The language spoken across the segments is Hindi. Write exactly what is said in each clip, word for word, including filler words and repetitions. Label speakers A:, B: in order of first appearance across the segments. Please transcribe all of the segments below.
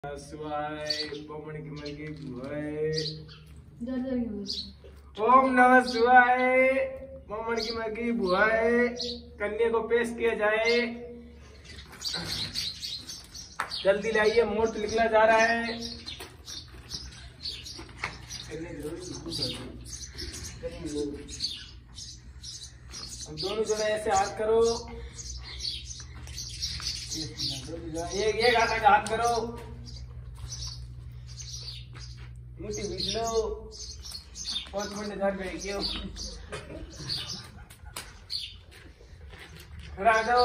A: शिवाय पवन की मर्गी भुआय।
B: ओम नमः शिवाय पवन की मर्गी भुआय। कन्या को पेश किया जाए, जल्दी लाइए, मुहूर्त निकला जा रहा है। हम दोनों जने ऐसे हाथ करो, एक एक हाथ हाथ करो, मुट्ठी बीच लो, पांच मिनट झाड़ गए क्यों खड़ा जाओ।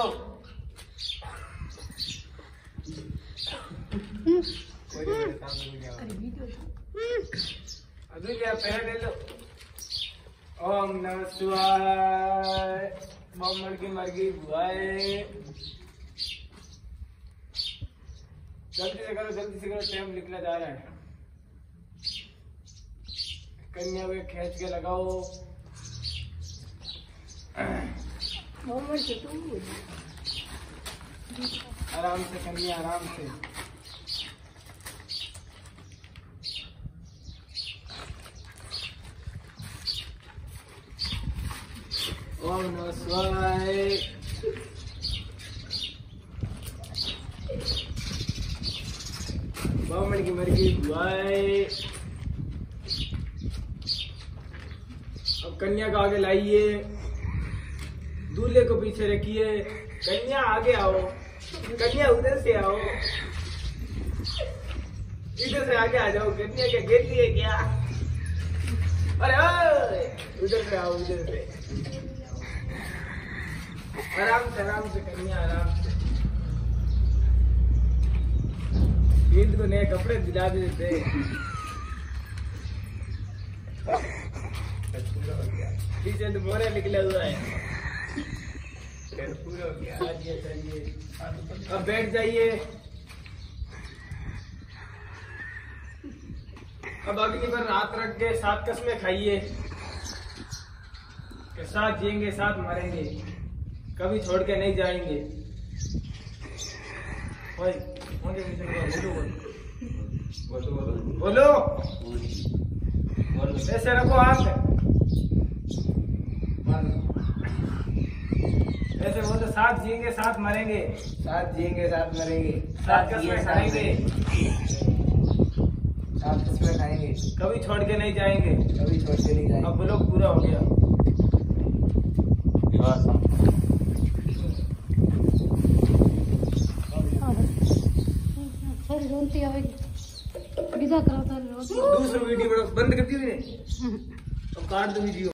B: अभी क्या पैर ले लो। ओम नमः शिवाय मम्मड़ की मर्गी भुआय। जल्दी से करो, जल्दी से करो, टाइम निकला जा रहा है। कन्या को खींच के लगाओ। आराम से कन्या, आराम से। ओम नमः शिवाय। बामण की मर्गी भुआय। अब कन्या को आगे लाइए, दूल्हे को पीछे रखिए। कन्या आगे आओ, कन्या उधर से आओ, इधर से आगे आ जाओ। कन्या क्या गिर लिए क्या? अरे उधर से आओ, उधर से आराम से, आराम से कन्या, आराम से। ईद को नए कपड़े दिला देते। पीछे तो मोरे निकला हुआ है, पूरा हो गया। चलिए चलिए, अब बैठ जाइए। अब अग्नि पर हाथ रख के सात कसमें खाइए कि साथ जिएंगे साथ मरेंगे, कभी छोड़ के नहीं जाएंगे। ओए, बोलो बोलो बोलो, ऐसे रखो हाथ, ऐसे बोलो। साथ जिएंगे साथ मरेंगे,
A: साथ जिएंगे साथ मरेंगे,
B: साथ कसमें खाएंगे,
A: साथ कसमें खाएंगे,
B: कभी छोड़ के नहीं जाएंगे,
A: कभी छोड़ के नहीं जाएंगे।
B: अब बोलो, पूरा हो गया। दूसरा वीडियो बंद करती हुई, अब काट दो वीडियो।